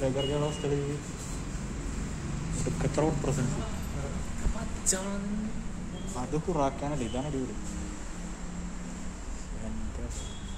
लेकर के बस चली गई तो कचरा प्रसन्न അത് ഹുറാക്കാനല്ല ഇതാണ് അടിപൊളി.